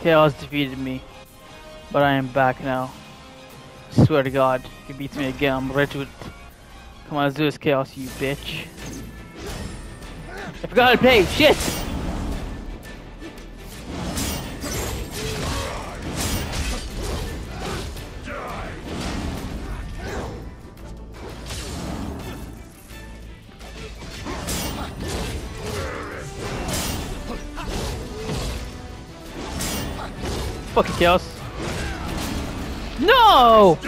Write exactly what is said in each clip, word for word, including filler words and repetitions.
Chaos defeated me, but I am back now. Swear to God, if he beats me again, I'm ready to. Come on, let's do this, Chaos, you bitch. I forgot how to play. Shit. Fucking Chaos. No!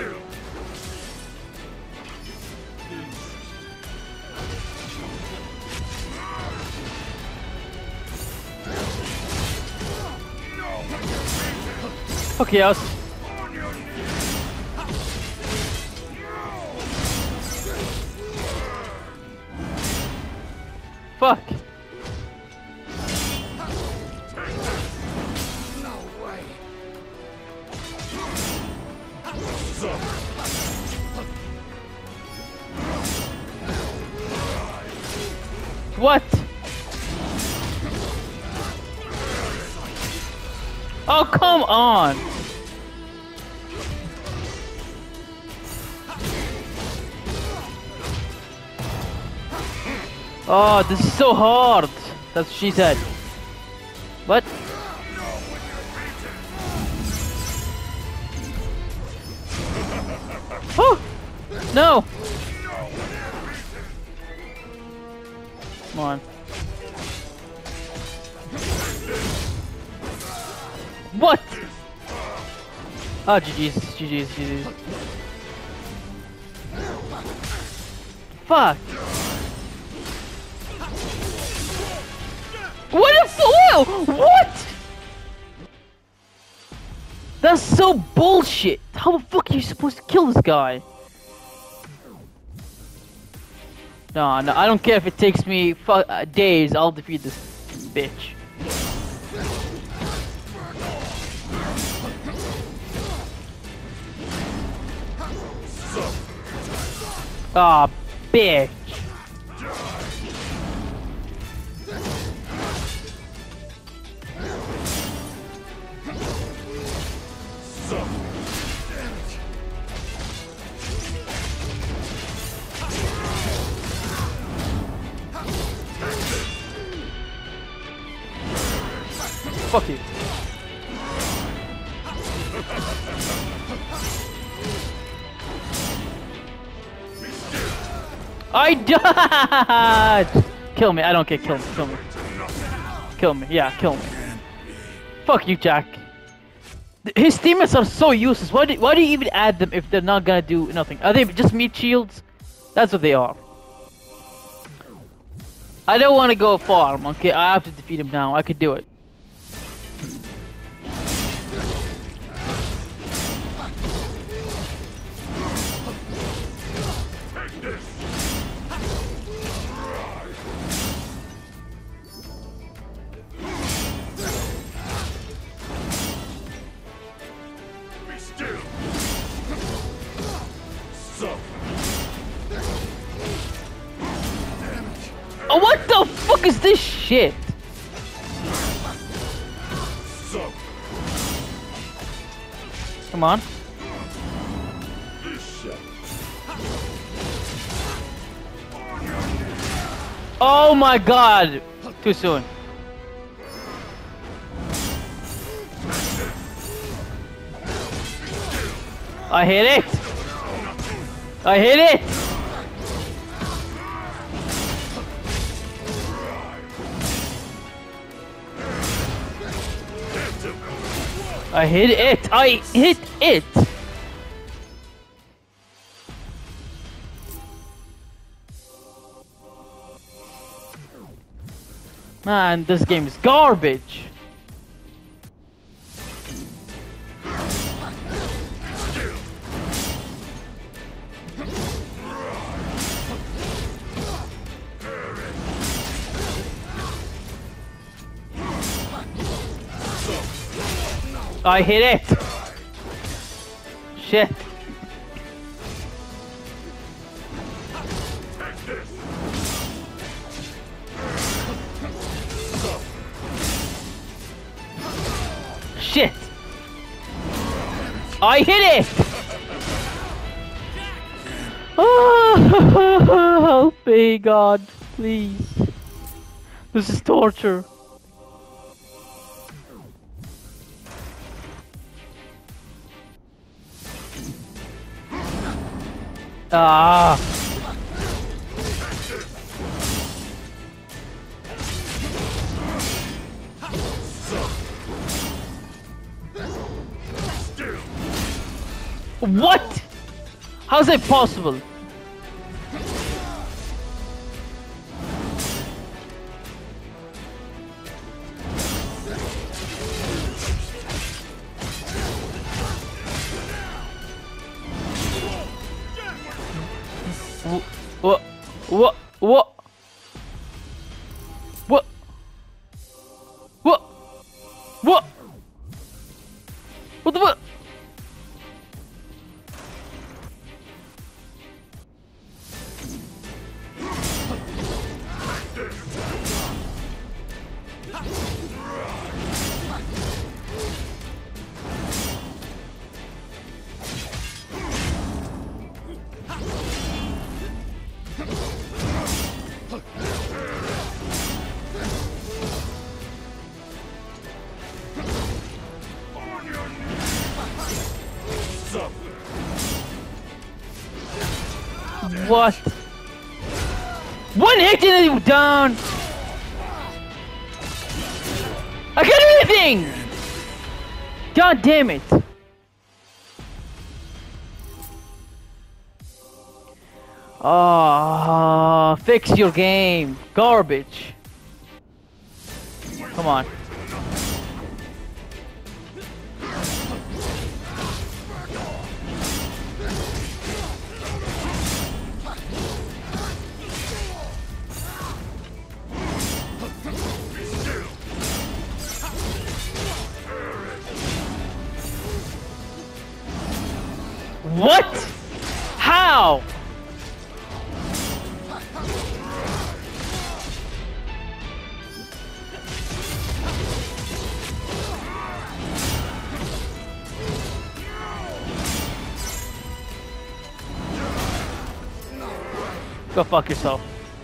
Fuck Chaos. Fuck. What? Oh, come on! Oh, this is so hard! That's what she said. What? Oh! No! Come on. What? Oh, G G's, G G's, G G's. Fuck! What a fool! What? That's so bullshit! How the fuck are you supposed to kill this guy? No, no, I don't care if it takes me fu uh, days, I'll defeat this bitch. Ah, oh, bitch. Fuck you. I died! Kill me, I don't care, kill me, kill me. Kill me, yeah, kill me. Fuck you, Jack. His teammates are so useless. Why do, why do you even add them if they're not gonna do nothing? Are they just meat shields? That's what they are. I don't want to go farm, okay? I have to defeat him now. I could do it. Oh, what the fuck is this shit? Come on. Oh my god! Too soon. I hit it! I hit it! I hit it! I hit it! Man, this game is garbage! I hit it! Shit! shit! I hit it! Oh, help me, God, please. This is torture. Ah. What? How's that possible? What? What? What? What? What? What? What the fuck? What? One hit and you down. I got anything. God damn it. Ah, oh, fix your game. Garbage. Come on. What? How? Go fuck yourself.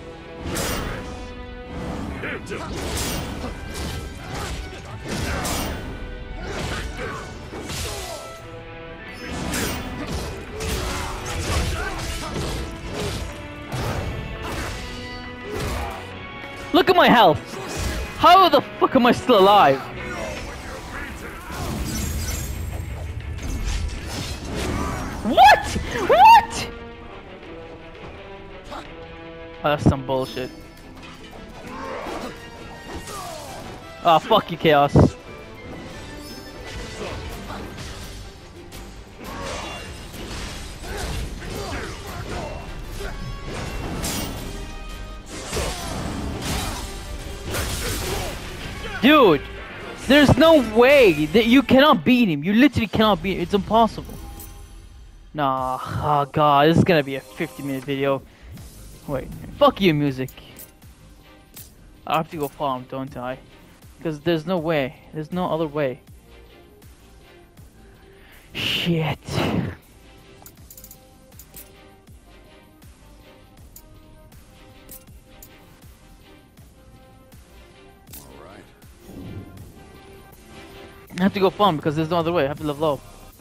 Look at my health. How the fuck am I still alive? What? What? Oh, that's some bullshit. Oh, fuck you, Chaos. Dude, there's no way that you cannot beat him. You literally cannot beat him. It's impossible. Nah, oh god, this is gonna be a fifty minute video. Wait, fuck you, music. I have to go farm, don't I? Because there's no way. There's no other way. Shit. Alright. I have to go farm because there's no other way. I have to live low.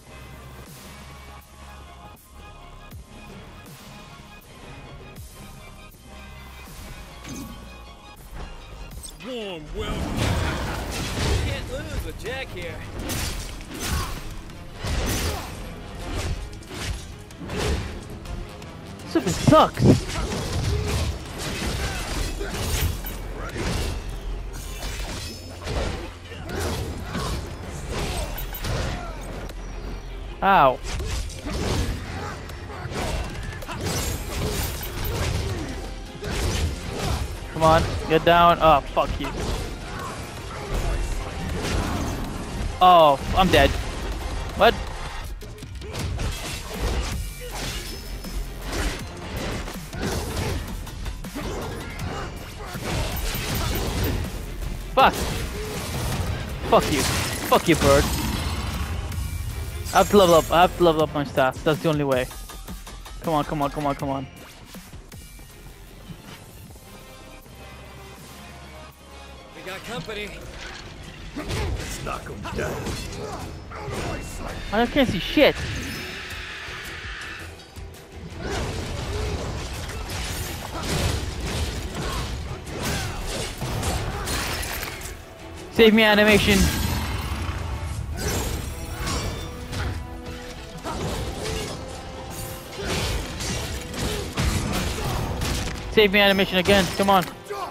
Warm welcome. Can't lose with Jack here. Super sucks. Ow. Come on, get down. Oh, fuck you. Oh, I'm dead. What? Fuck. Fuck you. Fuck you, bird. I have to level up. I have to level up my stats. That's the only way. Come on, come on, come on, come on. We got company. Let's knock him down. I can't see shit. Save me, animation. Save me, animation again. Come on.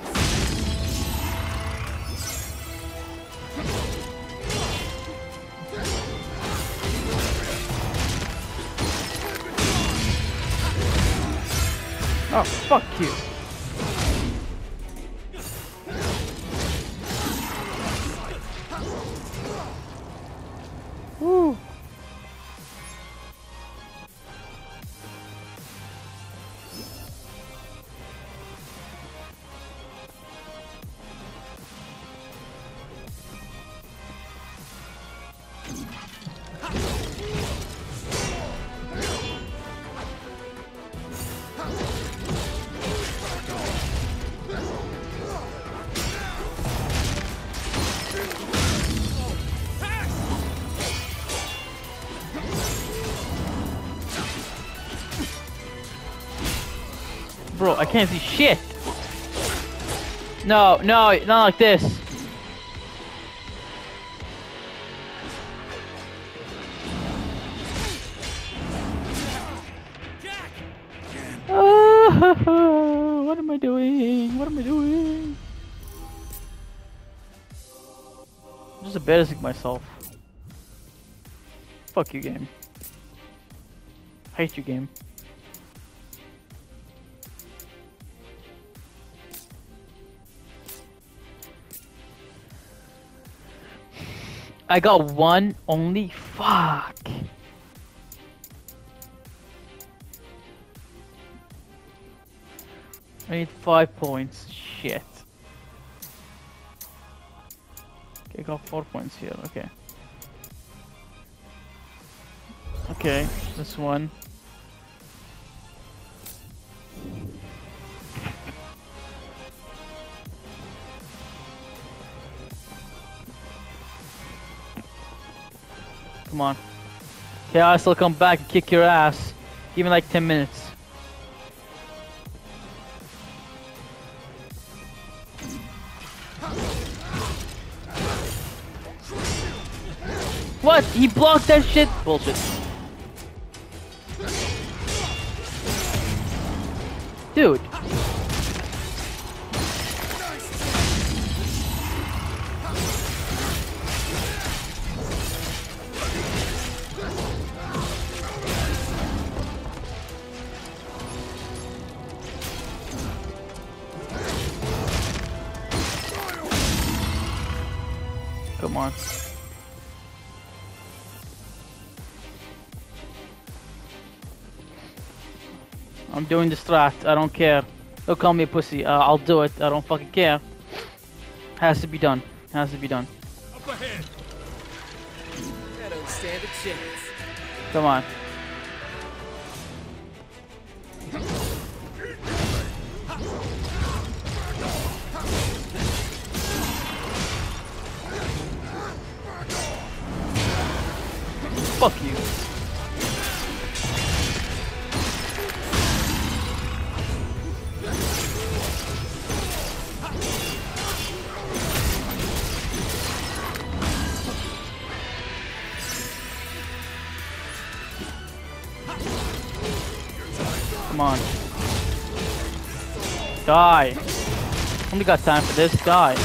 Oh, fuck you. Woo. Bro, I can't see shit. No, no, not like this. Oh, what am I doing? What am I doing? I'm just embarrassing myself. Fuck you, game. Hate you, game. I got one only? Fuck. I need five points. Shit. Okay, I got four points here. Okay. Okay, this one. Come on. Okay, I'll still come back and kick your ass. Give me like ten minutes. What? He blocked that shit? Bullshit. Dude. Come on. I'm doing the strat. I don't care. Don't call me a pussy. Uh, I'll do it. I don't fucking care. Has to be done. Has to be done. Up ahead. I don't stand a chance. Come on. Fuck you. Come on. Die. Only got time for this. Die.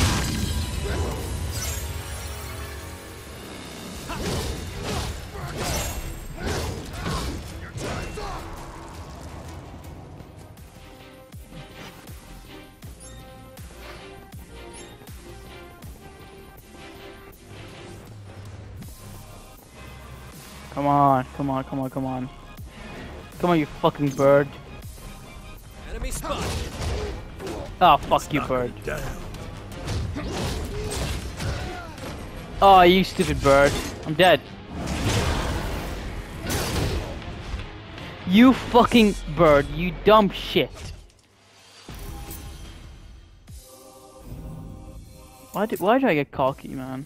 Come on, come on, come on, come on. Come on, you fucking bird. Enemy spot. Oh, fuck you, bird. Down. Oh, you stupid bird. I'm dead. You fucking bird, you dumb shit. Why did why did I get cocky, man?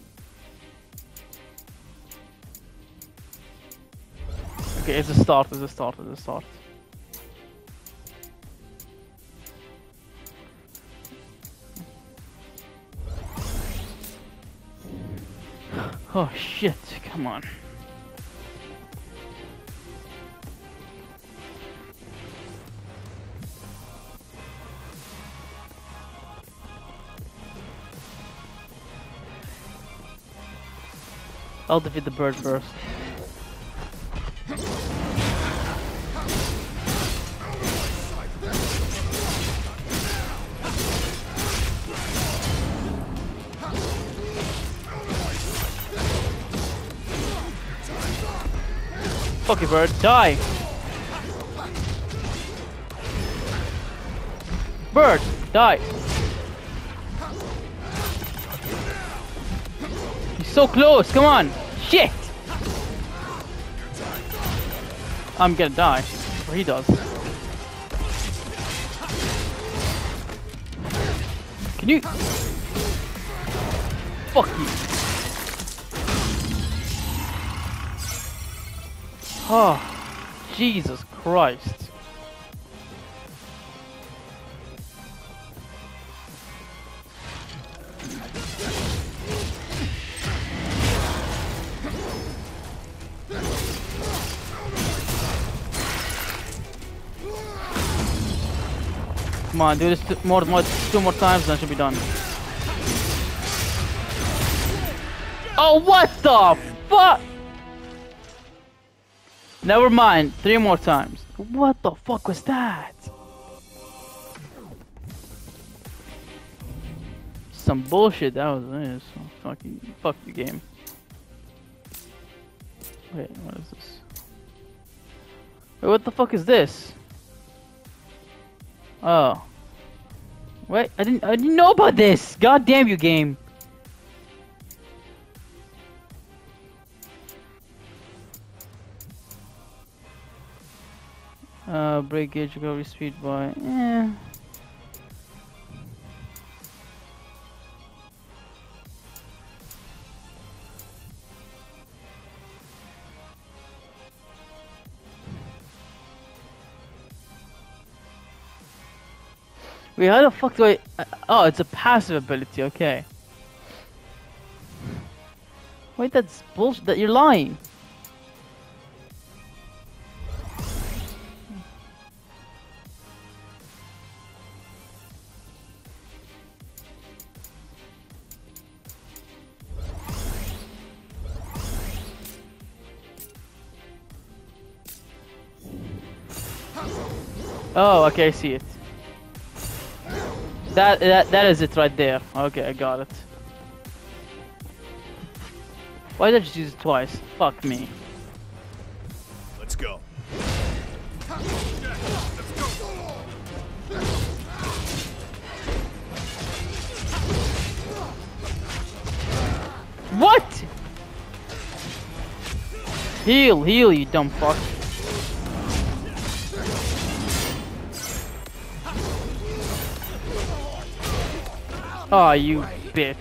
Okay, it's a start, it's a start, it's a start. Oh shit, come on. I'll defeat the bird first. Fuck you, bird. Die! Bird! Die! He's so close, come on! Shit! I'm gonna die. Or he does. Can you... Fuck you. Oh, Jesus Christ. Come on, do this more, more, two more times, then I should be done. Oh, what the fuck? Never mind, three more times. What the fuck was that? Some bullshit, that was this. Oh, fucking, fuck the game. Wait, what is this? Wait, what the fuck is this? Oh. Wait, I didn't I didn't know about this! God damn you, game. Uh brake gauge recovery speed by eh. Wait, how the fuck do I... Uh, oh, it's a passive ability, okay. Wait, that's bullshit, that you're lying. Oh, okay, I see it. That that that is it right there. Okay, I got it. Why did I just use it twice? Fuck me. Let's go. What? Heal, heal, you dumb fuck. Aw, oh, you bitch.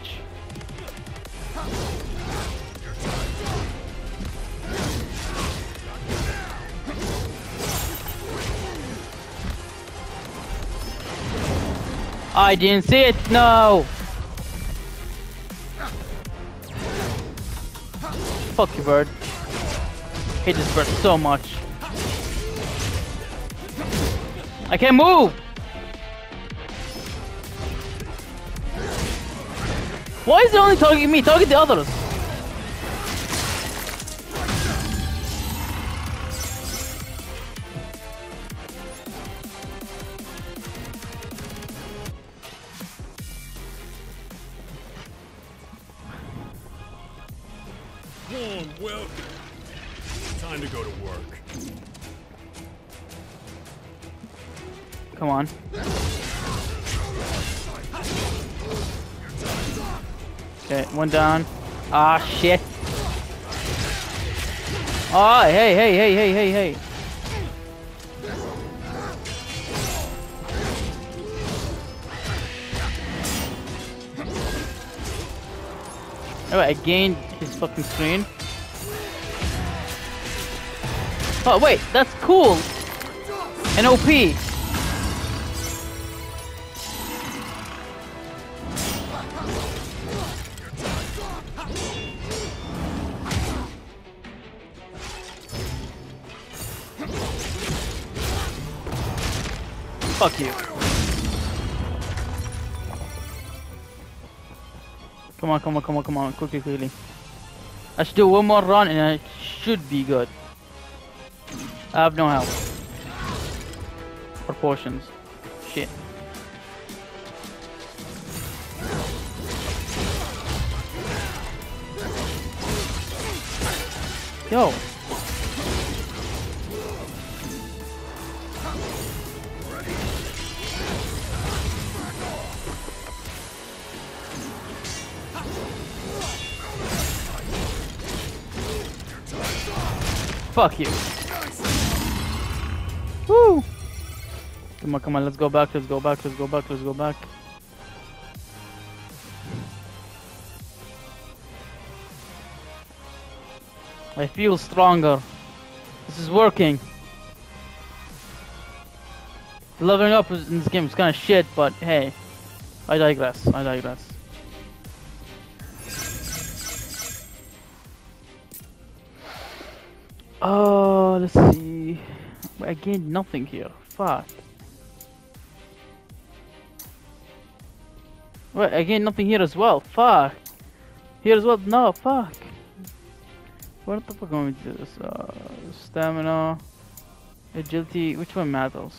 I didn't see it, no! Fuck you, bird. Hate this bird so much. I can't move! Why is it only targeting me? Target the others! Warm welcome. Time to go to work. Come on. Okay, one down. Ah, shit. Oh, hey, hey, hey, hey, hey, hey. Alright, I gained his fucking screen. Oh wait, that's cool. An O P. Fuck you. Come on, come on, come on, come on, quickly, quickly. I should do one more run and I should be good. I have no health. Or potions. Shit. Yo. Fuck you. Woo! Come on, come on, let's go back, let's go back, let's go back, let's go back. I feel stronger. This is working. Leveling up in this game is kind of shit, but hey. I digress, I digress. Oh, let's see. I gained nothing here. Fuck. Wait, I gained nothing here as well. Fuck. Here as well. No, fuck. What the fuck am I going to do this? Uh, stamina, agility. Which one matters?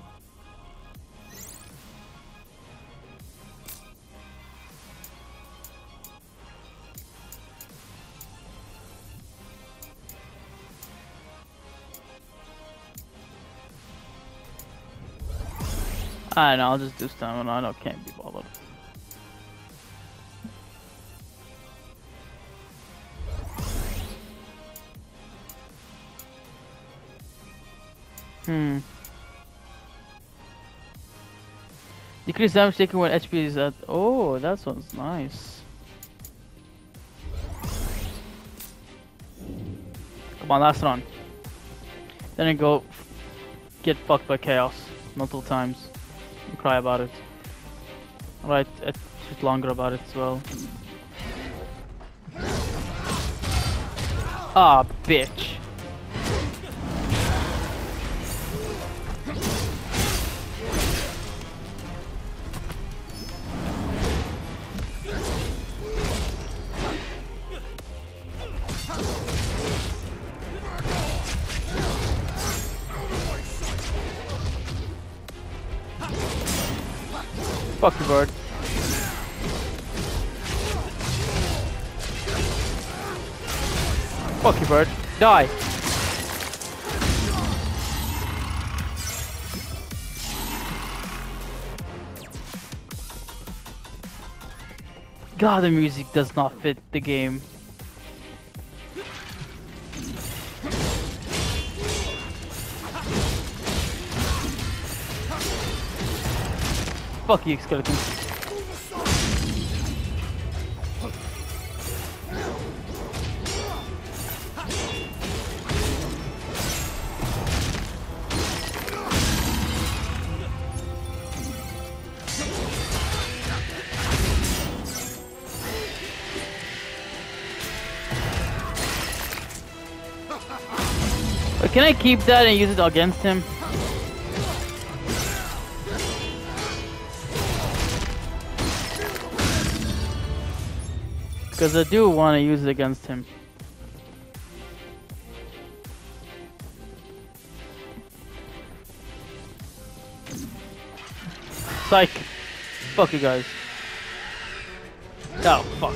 I know, I'll just do stamina. I know, can't be bothered. Hmm. Decrease damage taken when H P is at. Oh, that sounds nice. Come on, last run. Then I go get fucked by chaos multiple times. And cry about it. Right, a bit longer about it as well. Ah, bitch. Fuck you, bird. Fuck you, bird. Die. God, the music does not fit the game. Fuck you, skeleton. But can I keep that and use it against him? Because I do want to use it against him. Psych. Fuck you guys. Oh, fuck.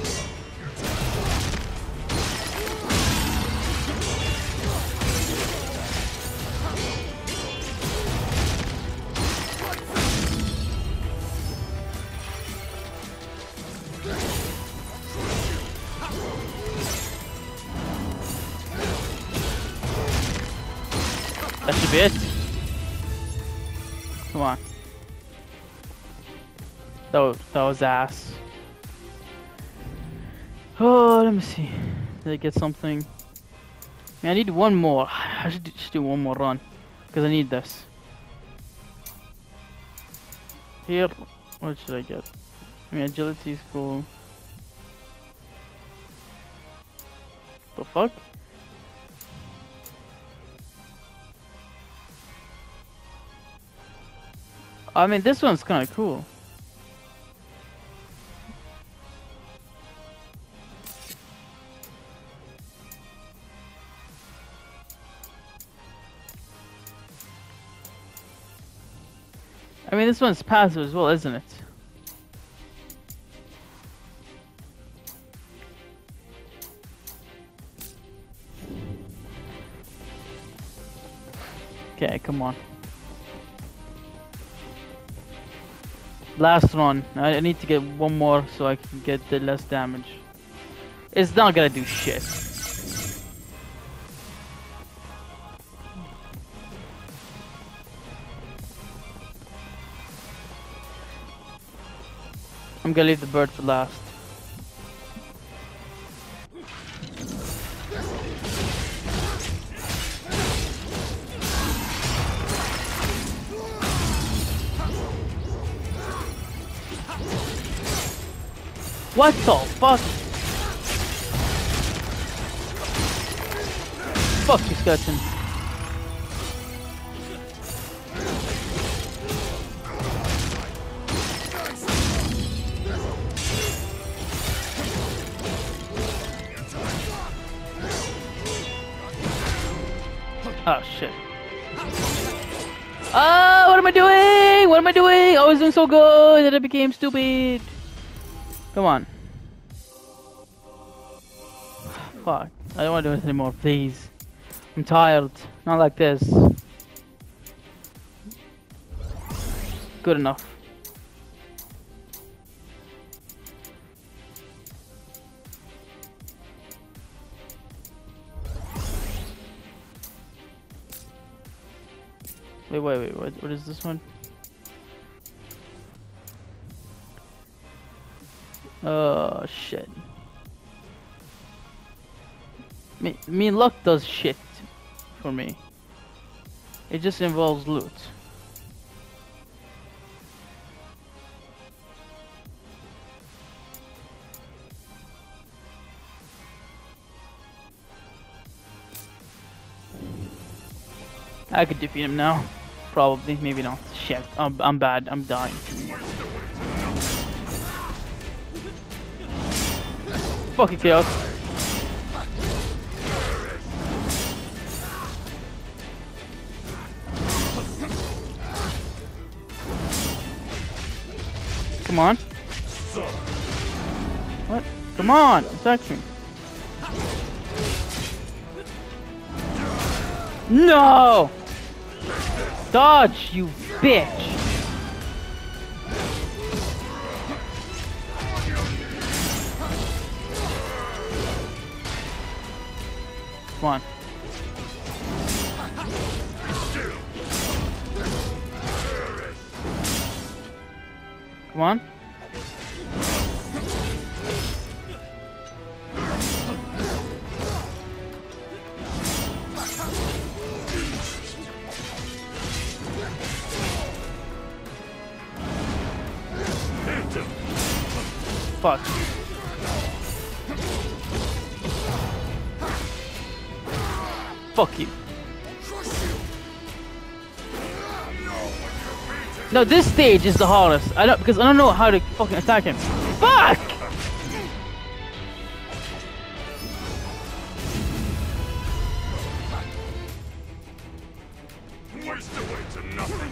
That should be it. Come on. That was, that was ass. Oh, let me see. Did I get something? Man, I need one more. I should just do one more run. Because I need this. Here, what should I get? I mean, agility is cool. The fuck? I mean, this one's kind of cool. I mean, this one's passive as well, isn't it? Okay, come on. Last run. I need to get one more so I can get the less damage. It's not gonna do shit. I'm gonna leave the bird for last. What the fuck? Fuck you, skeleton. Oh shit. Ah, what am I doing? What am I doing? I was doing so good that I became stupid. Come on. Fuck. I don't want to do this anymore, please. I'm tired. Not like this. Good enough. Wait, wait, wait. What, what is this one? Oh shit. Me, me luck does shit for me. It just involves loot. I could defeat him now. Probably, maybe not. Shit, I'm, I'm bad. I'm dying. Fucking chaos. Come on. What? Come on, attack me. No! Dodge, you bitch! Come on. Come on. Fuck. Fuck you. No, this stage is the hardest. I don't because I don't know how to fucking attack him. Fuck! Waste away to nothing.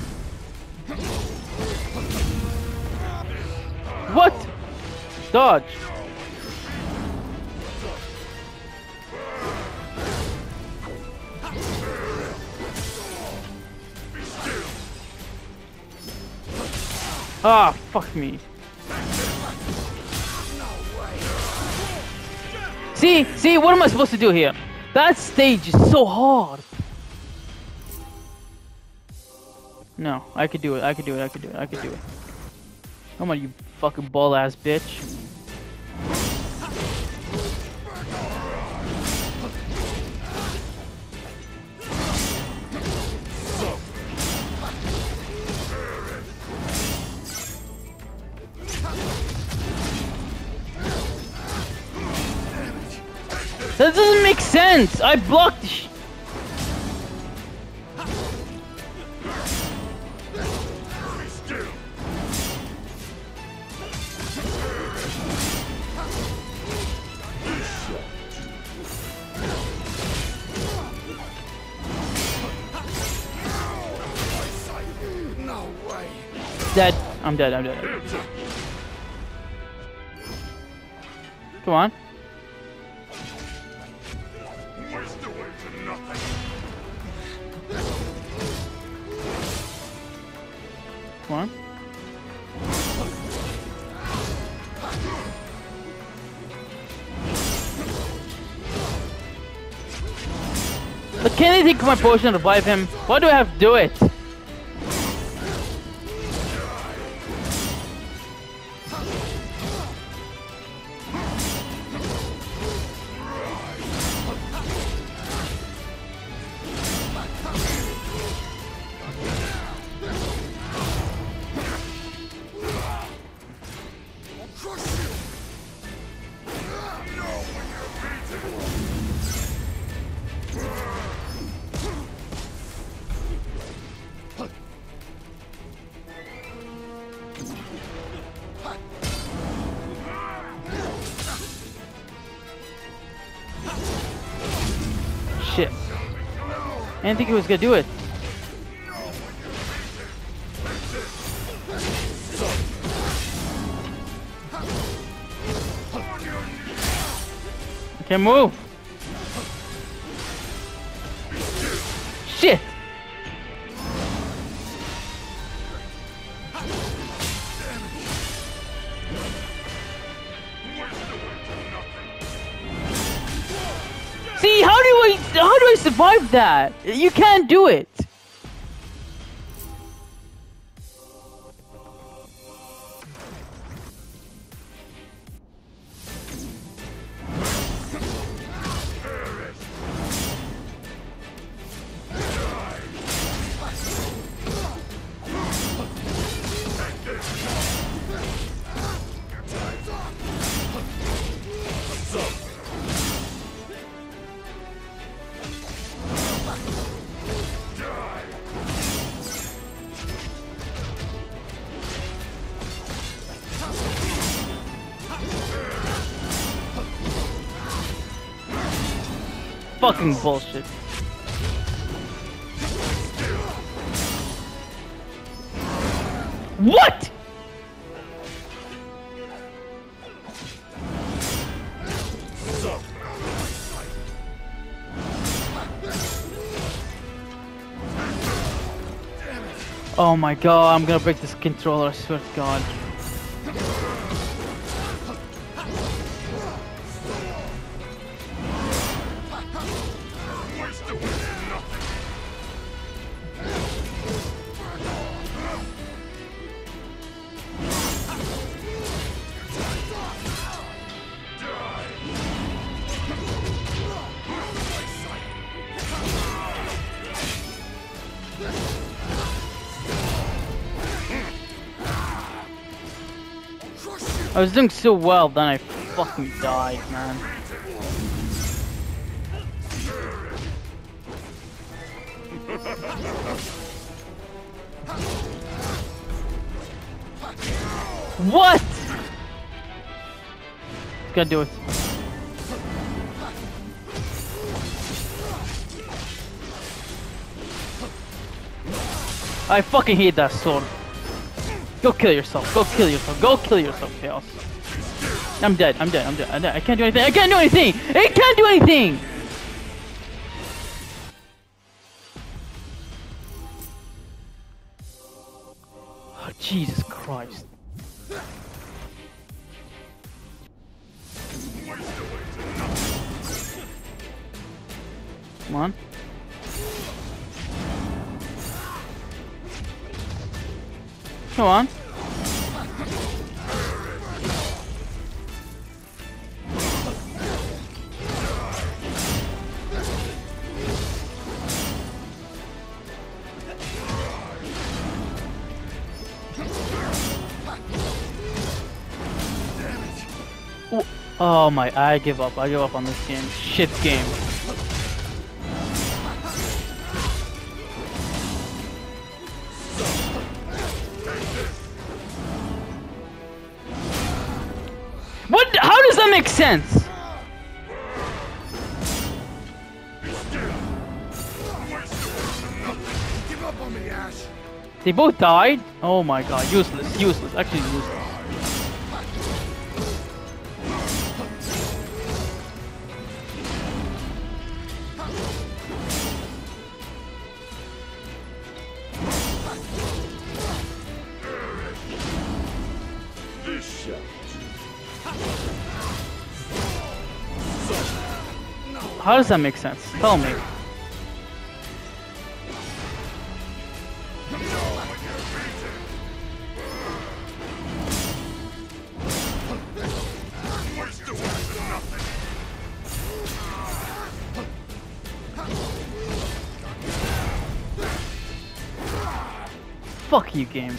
What? Dodge. Ah, fuck me. See, see, what am I supposed to do here? That stage is so hard. No, I could do it, I could do it, I could do it, I could do it. Come on, you fucking ball ass bitch. That doesn't make sense. I blocked. Sh No way. Dead. I'm dead. I'm dead. Come on. Waste away to nothing. Come on. But can I take my potion to revive him? Why do I have to do it? Shit. I didn't think he was gonna do it. I can't move. Shit. See, how do I how do I survive that? You can't do it. Fucking bullshit. What? Oh my god, I'm gonna break this controller, I swear to god. I was doing so well, then I fucking died, man. What? Gotta do it. I fucking hate that sword. Go kill yourself. Go kill yourself. Go kill yourself, Chaos. I'm dead. I'm dead. I'm dead. I'm dead. I can't do anything. I can't do anything. I can't do anything. Oh, Jesus Christ. Come on. Come on. Oh my, I give up. I give up on this game. Shit game. What? How does that make sense? Give up on me, Ash. They both died? Oh my god, useless, useless, actually useless. How does that make sense? Tell me. Fuck you, game.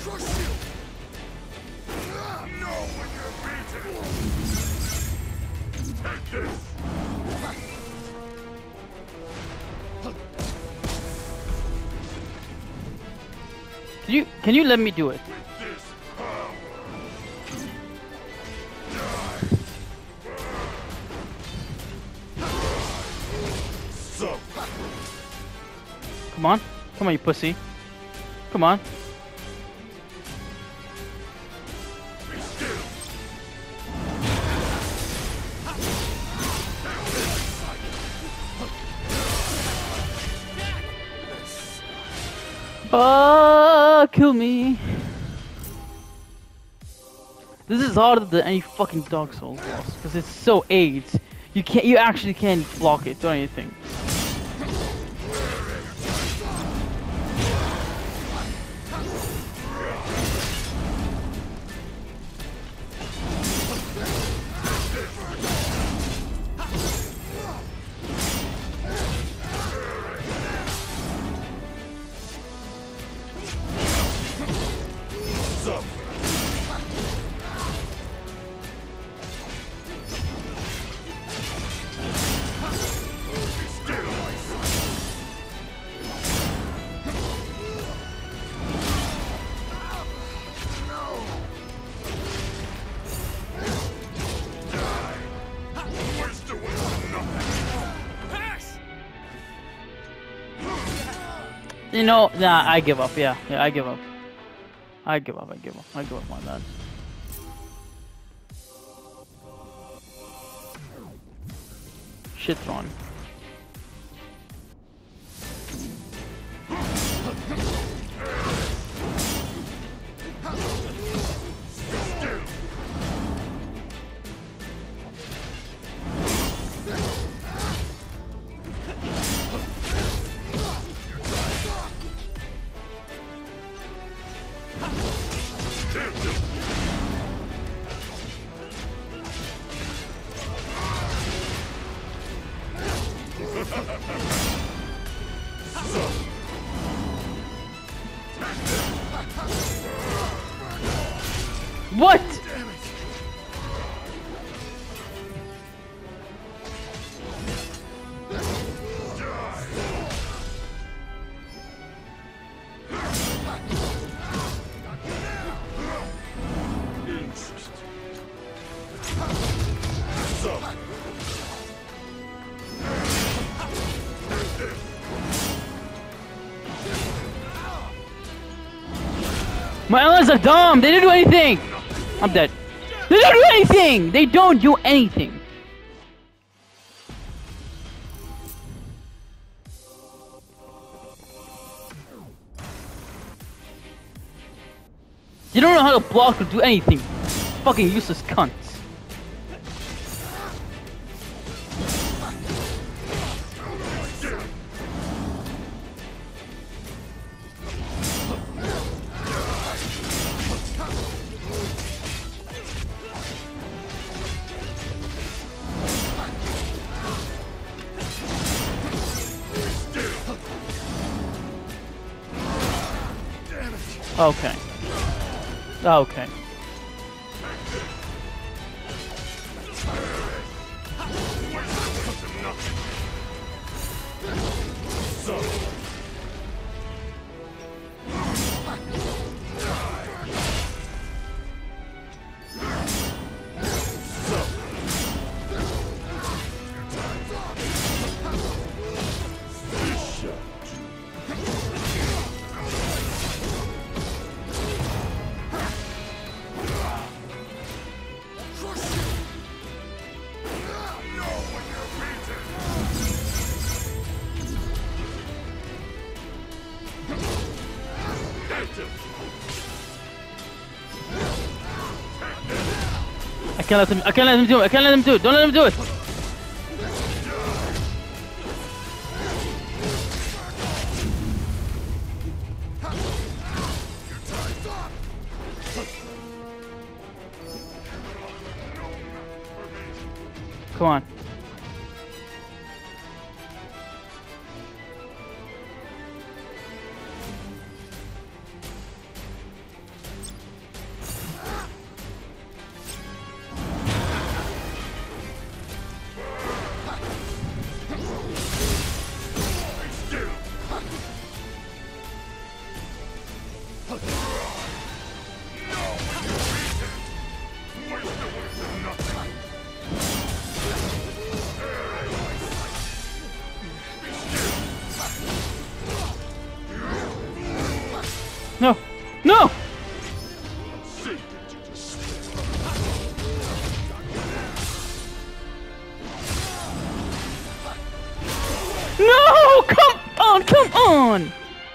Can you can you let me do it? Come on, come on, you pussy. Come on. Ah, kill me. This is harder than any fucking Dark Souls boss because it's so AIDS. You can't. You actually can't block it or anything. You know, nah, I give up. Yeah, yeah, I give up. I give up. I give up. I give up on that. Shitron. What? My allies are dumb. They didn't do anything. I'm dead. They don't do anything. They don't do anything. You don't know how to block or do anything. Fucking useless cunts. Okay. Okay. can't let him. I can't let him do it. I can't let him do it. Don't let him do it. Come on. No! No! No! Come on! Come on!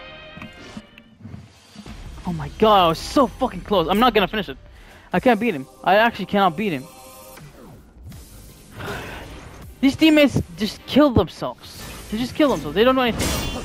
Oh my god, I was so fucking close. I'm not gonna finish it. I can't beat him. I actually cannot beat him. These teammates just kill themselves. They just kill themselves. They don't know anything.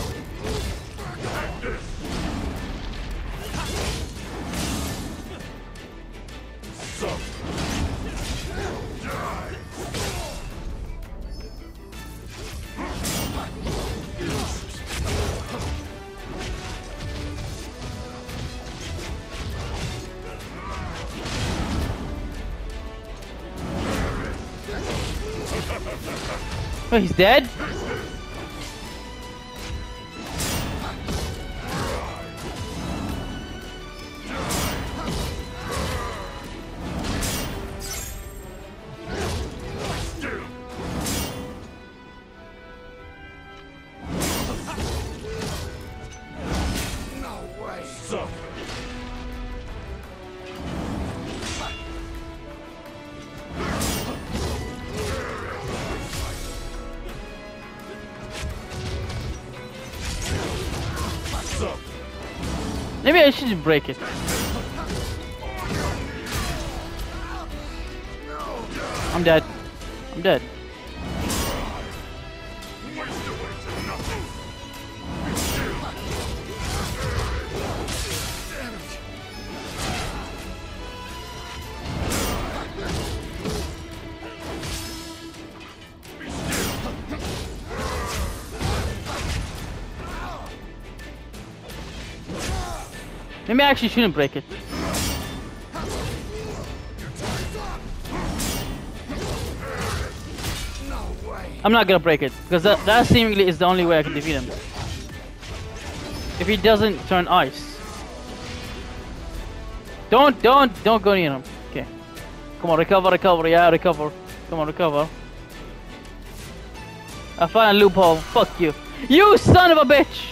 Oh, he's dead? No way. Maybe I should just break it. I'm dead. I'm dead. Maybe I actually shouldn't break it. I'm not gonna break it because that, that seemingly is the only way I can defeat him. If he doesn't turn ice. Don't, don't, don't go near him. Okay. Come on, recover, recover, yeah, recover. Come on, recover. I found a loophole. Fuck you. You son of a bitch!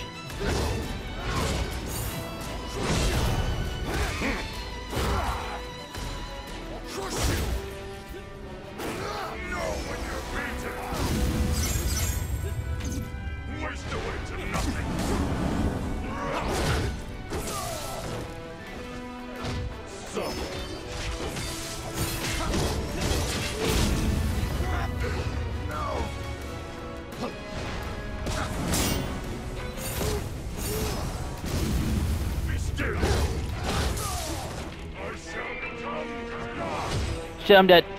Shit, I'm dead.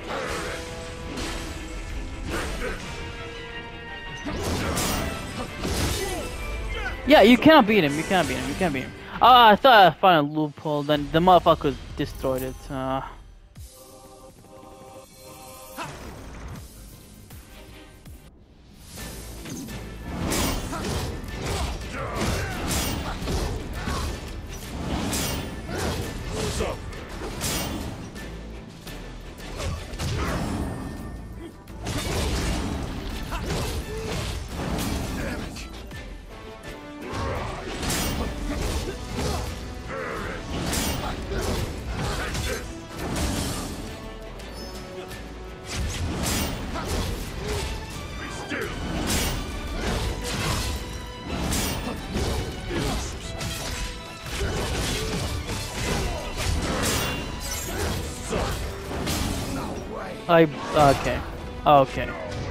Yeah, you cannot beat him. You cannot beat him. You can't beat him. Ah, I thought I found a loophole. Then the motherfucker destroyed it. Uh... I okay. Okay.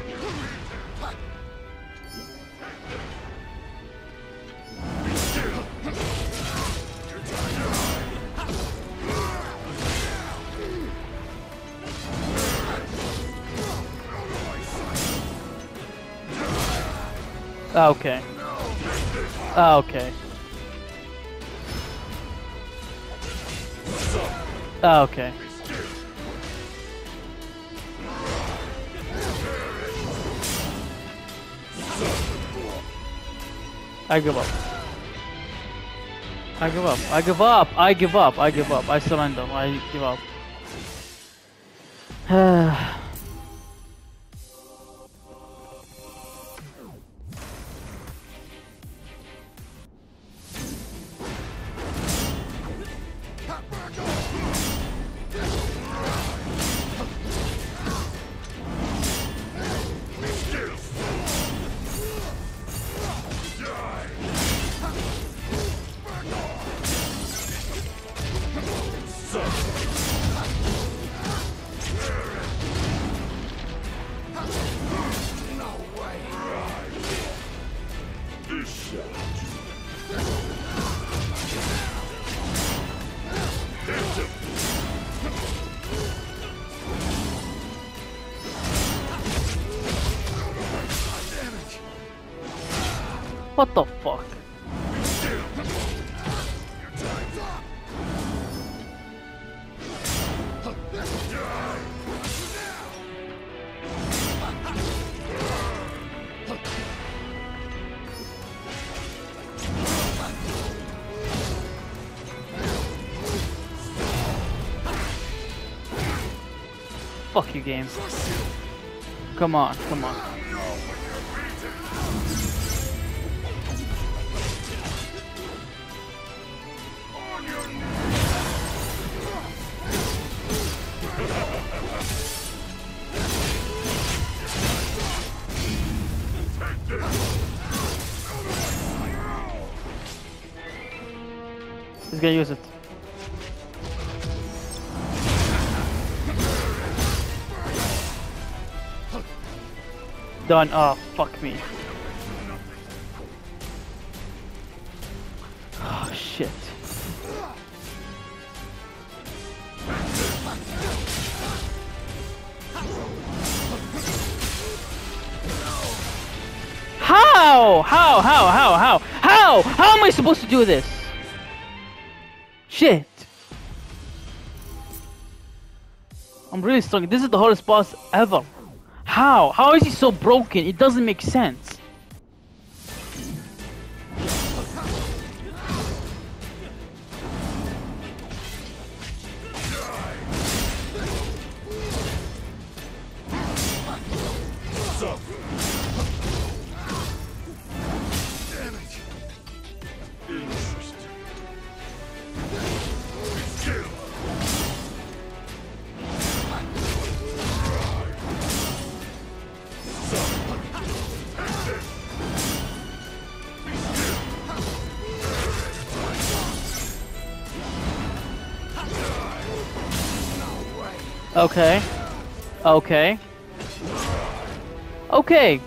Okay. Okay. Okay. I give up. I give up. I give up. I give up. I give up. I surrender. I give up. What the fuck? Fuck you, game. Come on, come on. He's gonna use it. Done. Oh, fuck me. Oh, shit. How? How? How? How? How? How? How am I supposed to do this? Shit. I'm really struggling. This is the hardest boss ever. How? How is he so broken? It doesn't make sense. Okay. Okay. Okay.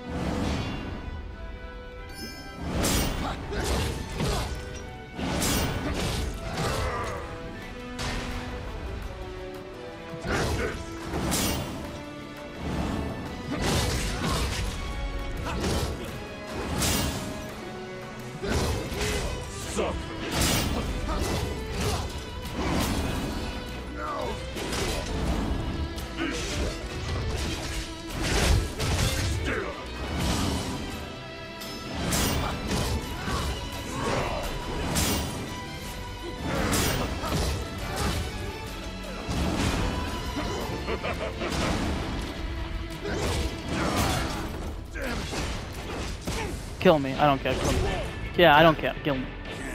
Kill me. I don't care. Kill me. Yeah, I don't care. Kill me.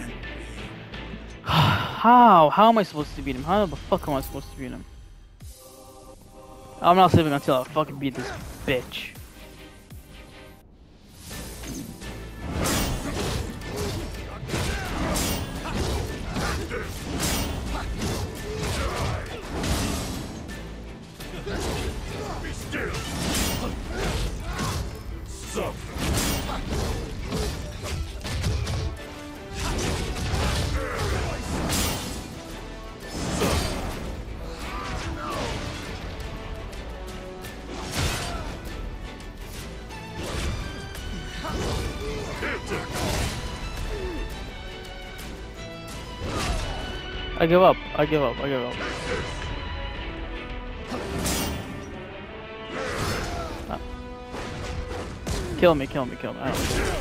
How? How am I supposed to beat him? How the fuck am I supposed to beat him? I'm not saving until I fucking beat this bitch. Die. I give up. I give up. I give up. Ah. Kill me, kill me, kill me. I don't care.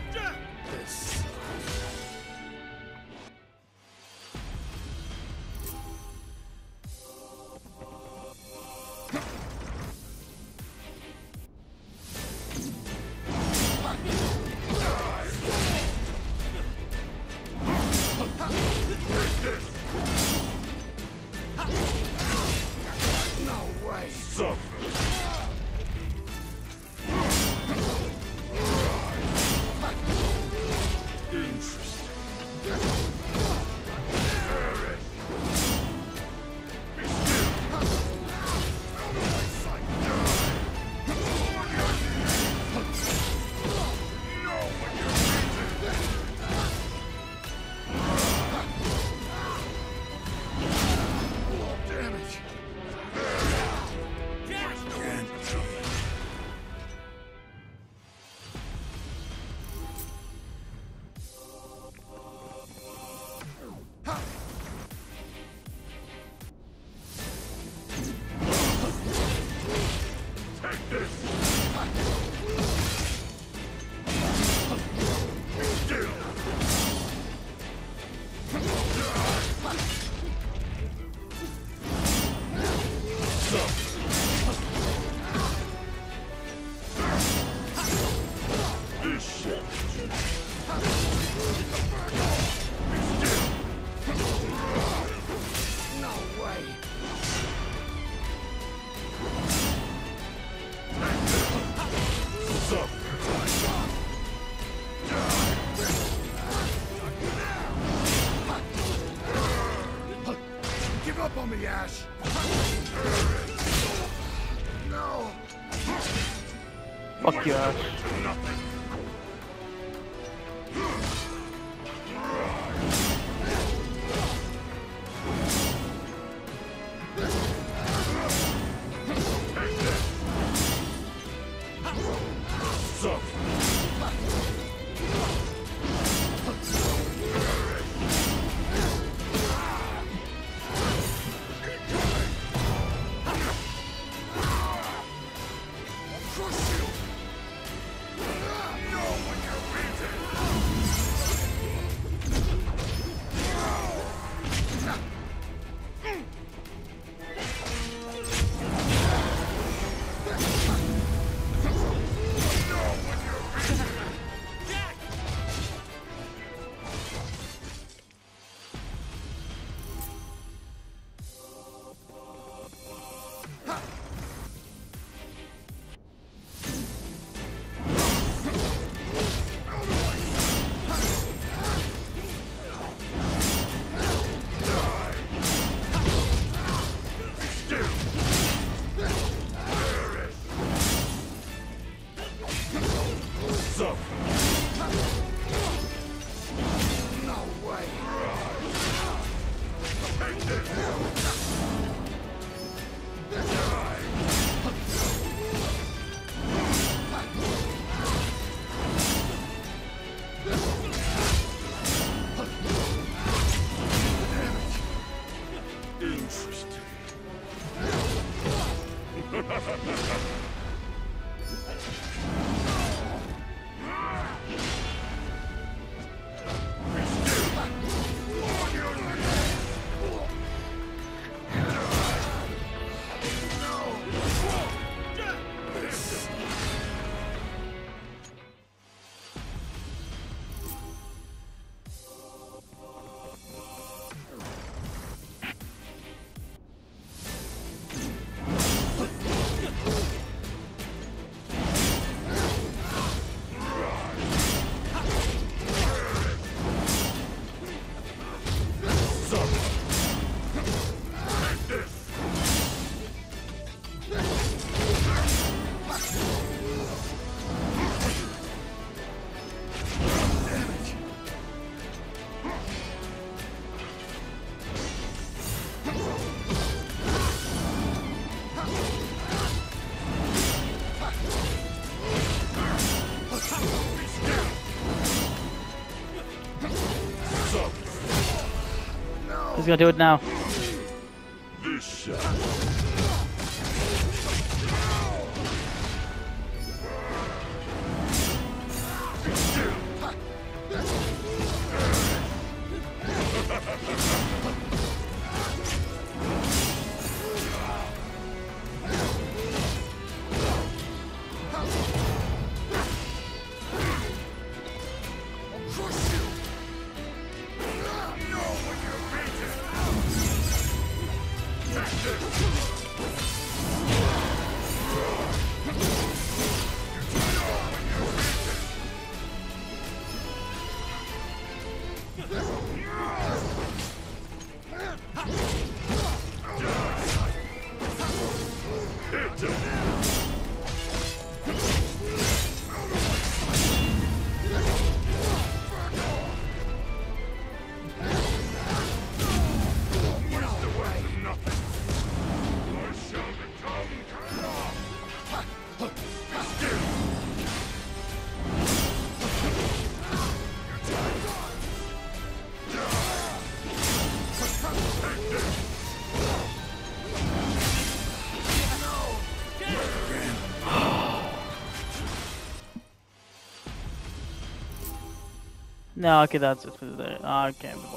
Fuck you, Ash. He's gonna do it now. No, okay, that's it for today. Okay.